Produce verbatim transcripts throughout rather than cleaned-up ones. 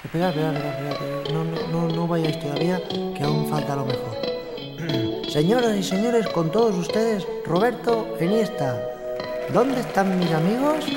Esperad, esperad, esperad, esperad. No, no, no, no vayáis todavía, que aún falta lo mejor. Señoras y señores, con todos ustedes, Roberto Iniesta. ¿Dónde están mis amigos?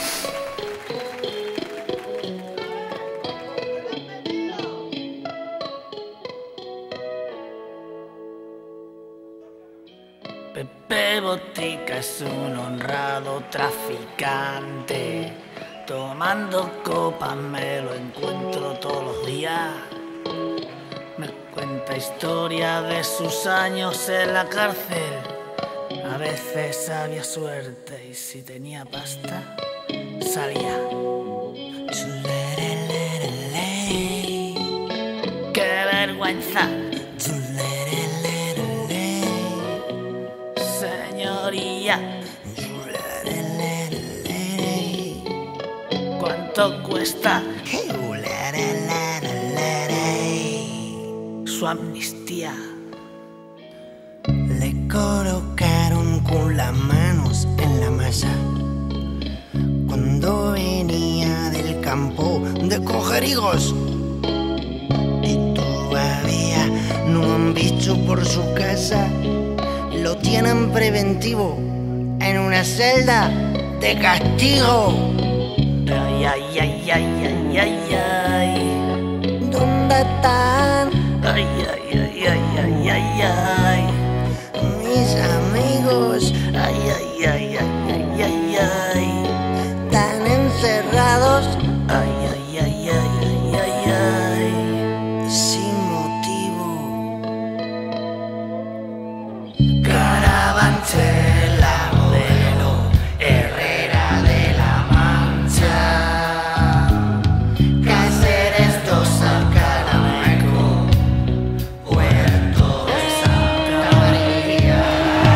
Pepe Botica es un honrado traficante. Tomando copas me lo encuentro todos los días. Me cuenta historia de sus años en la cárcel. A veces había suerte y si tenía pasta, salía. ¡Qué vergüenza! Señoría, ¿cuánto cuesta su amnistía? Le colocaron con las manos en la masa cuando venía del campo de coger higos. Y todavía no han visto por su casa. Lo tienen preventivo en una celda de castigo. Ay, ay, ay, ay, ay, ay, ay. ¿Dónde están Ay, ay, ay, ay, ay, ay, ay. mis amigos? Ay, ay, ay, ay, ay, ay, ay. Están encerrados Ay, ay, ay, ay, ay, ay, ay. sin motivo. Carabanchel, la modelo, Herrera de la Mancha. Cáceres dos Alcalameco, Puerto de Santa María.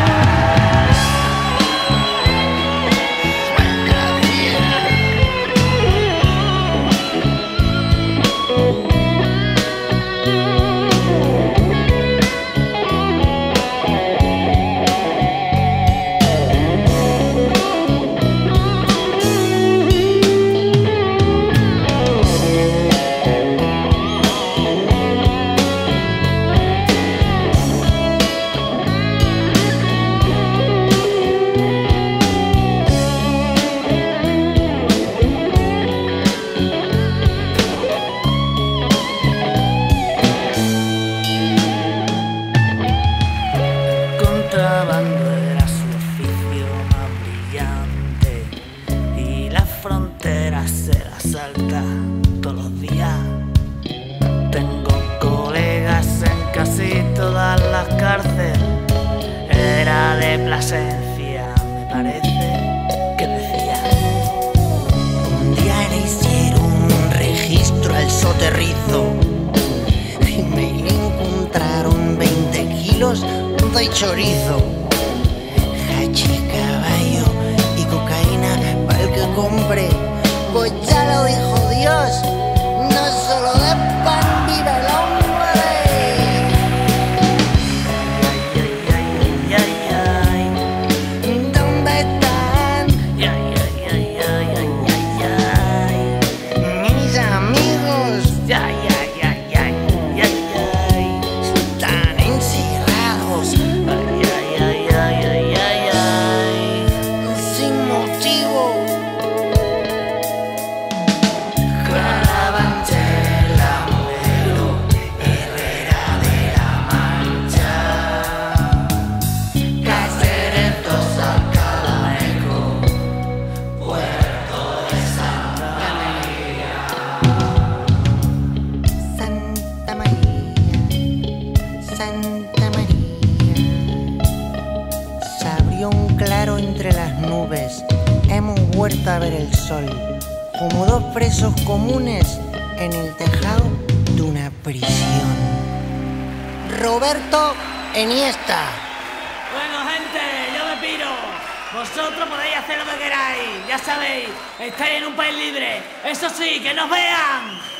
Contrabando era su oficio más brillante y las fronteras se las salta todos los días. Tengo colegas en casi todas las cárceles. Era de Plasencia, me parece que decía. Un día le hicieron un registro al soterrizo y me encontraron veinte kilos de chorizo, hachís, caballo y cocaína para el que compre. Pues ya lo dijo Dios, no solo de pan vive el hombre. Ay, ay, ay, ay, ¿Dónde están ay, ay, ay, ay, ay, ay, ay. mis amigos? Ay, ay, ay, ay, ay, ay. Están encerrados Ay, ay, ay, ay, ay, ay, ay. sin motivo. Carabanchel, la modelo, Herrera de la Mancha. Cáceres dos Alcalameco, Puerto de Santa María. Santa María, Santa María. Se abrió un claro entre las nubes. Hemos vuelto a ver el sol, como dos presos comunes en el tejado de una prisión. Roberto Iniesta. Bueno, gente, yo me piro. Vosotros podéis hacer lo que queráis. Ya sabéis, estáis en un país libre. Eso sí, que nos vean.